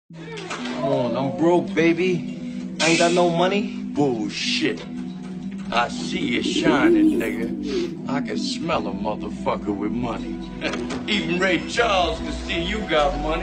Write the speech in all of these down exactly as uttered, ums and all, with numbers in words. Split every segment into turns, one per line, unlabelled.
Come on, I'm broke, baby. I ain't got no money.
Bullshit. I see you shining, nigga. I can smell a motherfucker with money. Even Ray Charles can see you got money.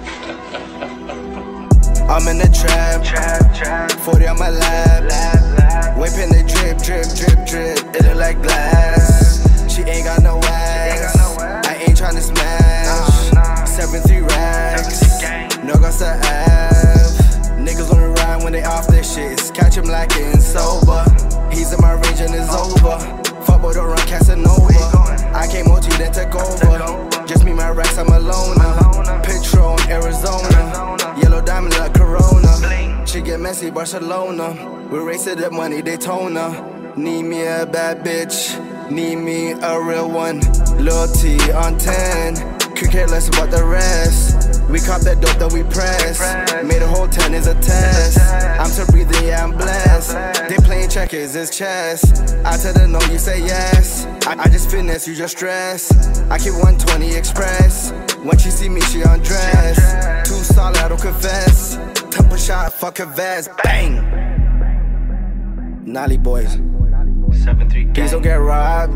I'm in the trap, trap, trap. forty on my lap, lap, lap. Whipping the drip, drip, drip, drip. It look like glass. She ain't got no ass. I ain't tryna smash. No, no. seven three racks. No guns to have. Niggas wanna ride when they off their shits. Catch him lacking sober. He's in my range and it's over. Fuck boy, don't run Casanova. I came O G then took over. Just me, my racks, I'm alone. Patron, Arizona. Yellow diamond like Corona. She get messy, Barcelona. We race to the money, Daytona. Need me a bad bitch. Need me a real one. Loyalty on ten. Could care less about the rest. We cop that dope that we press. Made a whole ten is a test. I'm still breathing, yeah, I'm blessed. They playing checkers, it's chess. I tell them no, you say yes. I, I just finesse, you just stress. I keep one twenty express. When she see me, she undress. Too solid, I don't confess. Temple shot, fuck a vest, bang. Nolly boys.
seven three gang.
Please don't get robbed.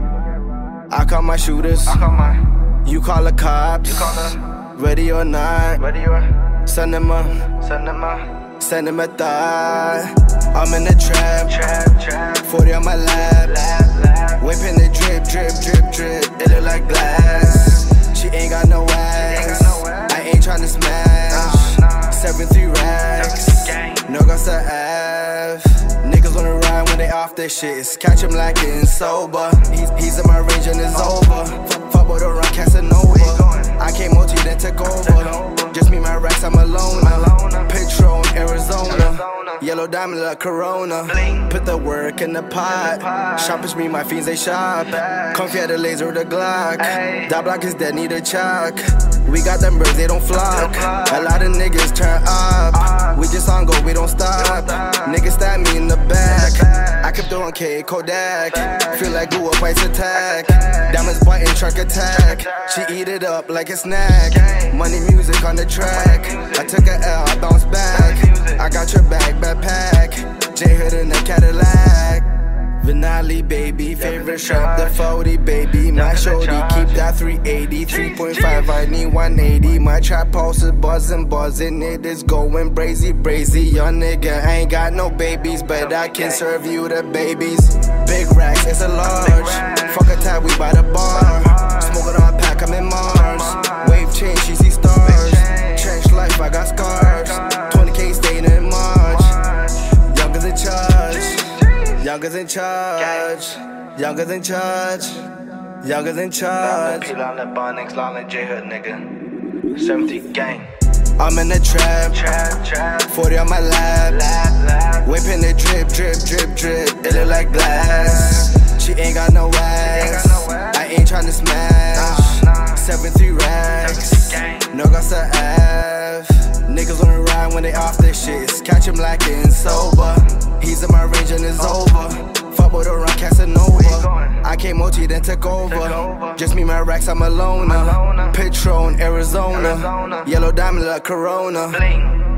I call my shooters.
I call my.
You call the cops.
You call the.
Ready or not.
Ready or.
Send them a.
Send them a.
Send them a thought. I'm in the trap.
Trap, trap.
forty on my lap.
Lap, lap.
Whipping the drip, drip, drip, drip. It look like glass. She ain't got no ass. I ain't tryna smash.
No, no.
seven three racks. No guns to have. Niggas wanna ride when they off their shits. Catch him lacking sober. He's, he's in my range and it's over. Fuck boy, don't run Casanova. I came O G then took over. Just me, my racks, I'm alone. Patron, Arizona. Yellow diamond like Corona. Put the work in the pot. Shoppers me, my fiends, they shop. Comfy at the laser with the Glock. That block is dead, need a chalk. We got them birds, they don't flock. A lot of niggas turn up. We just on go, we don't stop. Niggas stab me in the back. I kept throwing K, Kodak. Feel like Google fights attack. Diamonds button, truck attack. She eat it up like a snack. Money music on the track. I took a L, I bounced back. I got your bag, backpack. J-Hood in the Cadillac. Vinali, baby, favorite shop, the forty, baby. My shorty, keep that three eighty, three point five, I need one eighty. My trap pulse is buzzing, buzzing, it is going brazy, brazy. Young nigga ain't got no babies, but I can serve you the babies. Big racks, it's a large. Fuck a tab, we by the bar. Smoking on pack, I'm in Mars. Wave change, she see stars. Trench life, I got scars. twenty K staying in March. Younger than charge. Younger than charge, younger than charge, younger than charge.
Peel on that bar, next line like J-Hood, nigga. seventy gang.
I'm in the trap,
trap, trap.
forty on my lap,
lap, lap.
Whipping the drip, drip, drip, drip. It look like glass. She ain't got no ass. I ain't tryna smash.
No, no.
seven three racks. No guns to have. Niggas wanna ride when they off their shits. Catch him lacking sober. He's in my range and it's over. Fuck boy, don't run Casanova. I came O G then took over. Just me, my racks, I'm alone. Patron, Arizona. Yellow diamond like Corona.